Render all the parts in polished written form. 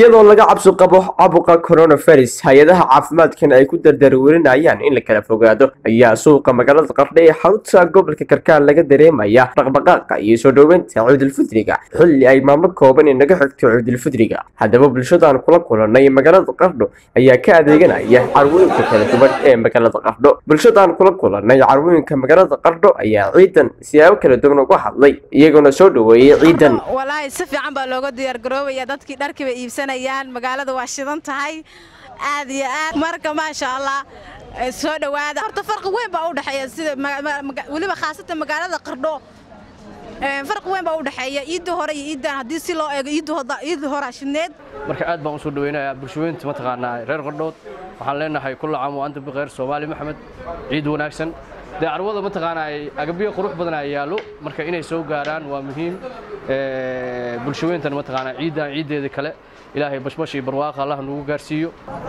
iyadoo laga cabsi qabo caabuqa coronavirus hay'adaha caafimaadkana ay ku dardarwelinayaan in la kala fogaado ayaa suuqa magaalada Qardho ee xarunta gobolka Karkaar laga dareemaya dhaqdhaqaaqa iyo soo dhaweynta Ciidul Fidriga xilli ay maalmo kooban inaga xigto Ciidul Fidriga. Haddaba bulshadaan kula kulanay magaalada Qardho ayaa ka adeeganaya carwooyinka kala duwan ee magaalada Qardho. Bulshadaan kula kulanay carwooyinka magaalada Qardho ayaa ciidan siyaabo kala duwan uga hadlay iyagoo soo dhaweeyay ciidan. Walahi si fiican baa looga diyaar garoobaya dadkii dharkiiba iibsanayaan magaalada waa shidan tahay aad iyo aad marka ma sha Allah soo dhawaada horta farq weyn baa u dhaxeeya sida waliba khaasatan magaalada Qardho farq weyn baa u dhaxeeya ciidda hore iyo ciidan hadii si loo eego ciidda hore shineed marka aad baan u soo dhaweynayaa bulshooyinta ma taqaanaa reer Qardho waxaan leenahay kullu caam oo anta bixir Soomaali Maxamed ciid wanaagsan carwada ma taqaanaa agabyo qurux badan ay yaalo marka inay soo gaaraan waa muhiim bulshooyinta ma taqaanaa ciideeda kale ilaahay bashbash iyo barwaaqo Allah nagu gaarsiiyo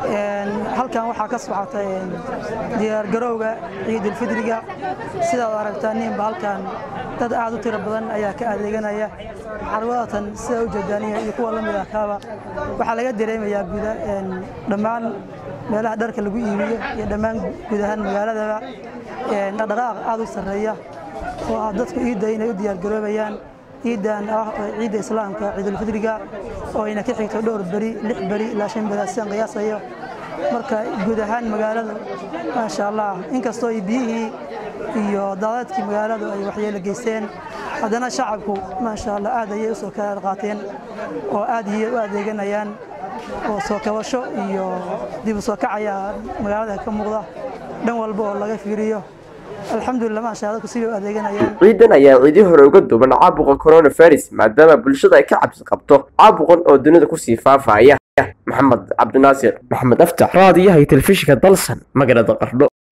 halkan waxa ka socotay diyaar garowga Ciidul Fidriga sida aad aragtaan halkan dad aad u tiro badan ayaa ka adeeganaya carwadatan sida u jeedaniya iyo kuwa la mid ah kaaba waxa laga dareemayaa dhammaan meelaha dharka lagu iibiyo iyo dhammaan gudahan magaalada dhaqdhaqaaq aad u sareeya oo dadku inay u diyaar garoobayaan ciidan ciidda islaamka Ciidul Fidriga oo ina ka xigto dhowr bari 6 bari ilaa 5 bari san qiyaasayo marka guud ahaan magaalada ma sha Allah inkastoo biyihii iyo daadadkii magaalada ay waxyeelo geysteen haddana shacabku ma sha Allah aad ayay u soo kala qaateen oo aad iyo u adeeganayaan oo soo kabasho iyo dib u soo kacaya magaalada ka muuqda dhan walba oo laga fiiriyo alxamdulillah ma sha Allah ku sii adeeganayaan ciidan ayaa ciidii hore uga duuban caabuqa coronavirus maadaama bulshada ay ka cabsi qabto caabuqan oo dunida ku sii faafaya. Maxamed Cabdinaasir Maxamed Aftax raadiyaha telefishinka dalsan magaalada Qardho.